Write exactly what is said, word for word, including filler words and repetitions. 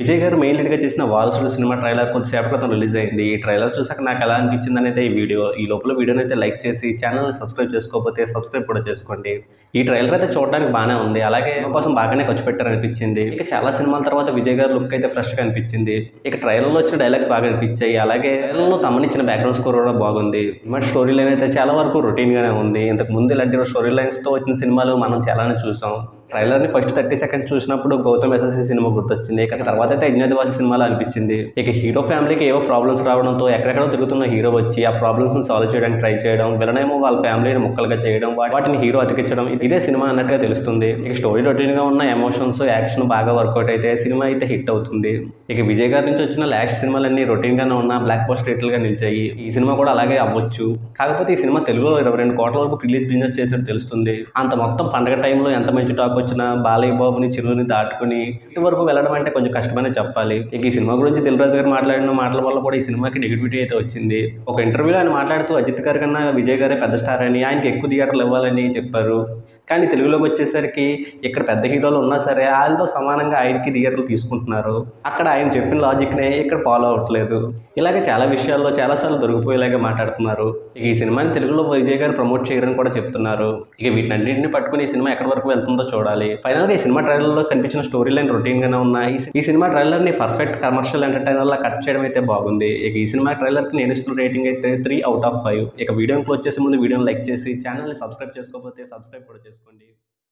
విజయ్ గారు మెయిన్ లీడ్‌గా చేసిన 'వారసుడు' సినిమా ట్రైలర్ కొద్దిసేపటి క్రితం రిలీజ్ అయింది. ఈ ట్రైలర్ చూసాక నాకు ఎలా అనిపించిందనైతే ఈ వీడియో. ఈ లోపల వీడియోనైతే లైక్ చేసి ఛానెల్‌ని సబ్స్క్రైబ్ చేసుకోకపోతే సబ్స్క్రైబ్ కూడా చేసుకోండి. ఈ ట్రైలర్ అయితే చూడడానికి బానే ఉంది. అలాగే సినిమా కోసం బాగానే ఖర్చు పెట్టారనిపించింది. ఇక చాలా సినిమాల తర్వాత విజయ్ గారి లుక్ అయితే ఫ్రెష్‌గా అనిపించింది. ఇక ట్రైలర్‌లో వచ్చిన డైలాగ్స్ బాగా అనిపించాయి. అలాగే ట్రైలర్‌లో తమనిచ్చిన బ్యాక్‌గ్రౌండ్ స్కోర్ కూడా బాగుంది. సినిమా స్టోరీ లైన్ అయితే చాలా వరకు రొటీన్‌గానే ఉంది. ఇంతకు ముందు ఇలాంటి స్టోరీ లైన్స్‌తో వచ్చిన సినిమాలు మనం చాలానే చూసాం. ట్రైలర్‌ని ఫస్ట్ థర్టీ సెకండ్స్ చూసినప్పుడు 'గౌతమ్ ఎస్ఎస్‌సి' సినిమా గుర్తొచ్చింది. ఇక తర్వాత అయితే 'అజ్ఞాతవాసి' సినిమాలా అనిపించింది. ఇక హీరో ఫ్యామిలీకి ఏవో ప్రాబ్లమ్స్ రావడంతో ఎక్కడెక్కడో తిరుగుతున్న హీరో వచ్చి ఆ ప్రాబ్లమ్స్‌ని సాల్వ్ చేయడానికి ట్రై చేయడం, విలన్ ఏమో వాళ్ళ ఫ్యామిలీని ముక్కలుగా చేయడం, వాటిని హీరో అతికించడం ఇదే సినిమా అన్నట్టుగా తెలుస్తుంది. ఇక స్టోరీ రొటీన్‌గా ఉన్న ఎమోషన్స్, యాక్షన్ బాగా వర్కౌట్ అయితే సినిమా అయితే హిట్ అవుతుంది. ఇక విజయ్ గారి నుంచి వచ్చిన లాస్ట్ సినిమాలన్నీ రొటీన్‌గానే ఉన్న బ్లాక్ బస్టర్ హిట్‌లుగా నిలిచాయి. ఈ సినిమా కూడా అలాగే అవ్వచ్చు. కాకపోతే ఈ సినిమా తెలుగులో ఇరవై రెండు కోట్ల వరకు రిలీజ్ బిజినెస్ చేసినట్టు తెలుస్తుంది. అంత మొత్తం పండగ టైంలో ఎంత మంచి టాక్ వచ్చినా బాలయ్య బాబుని, చిరుని దాటుకుని ఇటు వరకు వెళ్ళడం అంటే కొంచెం కష్టమనే చెప్పాలి. ఇక ఈ సినిమా గురించి దిల్ రాజు గారు మాట్లాడిన మాటల వల్ల కూడా ఈ సినిమాకి నెగిటివిటీ అయితే వచ్చింది. ఒక ఇంటర్వ్యూలో ఆయన మాట్లాడుతూ అజిత్ గారి కన్నా విజయ్ గారే పెద్ద స్టార్ అని, ఆయనకి ఎక్కువ థియేటర్లు ఇవ్వాలని చెప్పారు. కానీ తెలుగులోకి వచ్చేసరికి ఇక్కడ పెద్ద హీరోలు ఉన్నా సరే వాళ్ళతో సమానంగా ఆయనకి థియేటర్లు తీసుకుంటున్నారు. అక్కడ ఆయన చెప్పిన లాజిక్నే ఇక్కడ ఫాలో అవ్వట్లేదు. ఇలాగే చాలా విషయాల్లో చాలాసార్లు దొరికిపోయేలాగా మాట్లాడుతున్నారు. ఇక ఈ సినిమాని తెలుగులో విజయ్ గారు ప్రమోట్ చేయరని కూడా చెప్తున్నారు. ఇక వీటన్నింటిని పట్టుకుని ఈ సినిమా ఎక్కడి వరకు వెళ్తుందో చూడాలి. ఫైనల్గా ఈ సినిమా ట్రైలర్లో కనిపించిన స్టోరీ లైన్ రొటీన్గానే ఉన్నాయి. ఈ సినిమా ట్రైలర్ని పర్ఫెక్ట్ కమర్షియల్ ఎంటర్టైనర్లా కట్ చేయడం అయితే బాగుంది. ఇక ఈ సినిమా ట్రైలర్కి నేను ఇస్తున్న రేటింగ్ అయితే త్రీ అవుట్ ఆఫ్ ఫైవ్. ఇక వీడియోని క్లోజ్ చేసే ముందు వీడియోని లైక్ చేసి ఛానల్ని సబ్స్క్రైబ్ చేసుకోకపోతే సబ్స్క్రైబ్ కూడా చేసుకోండి.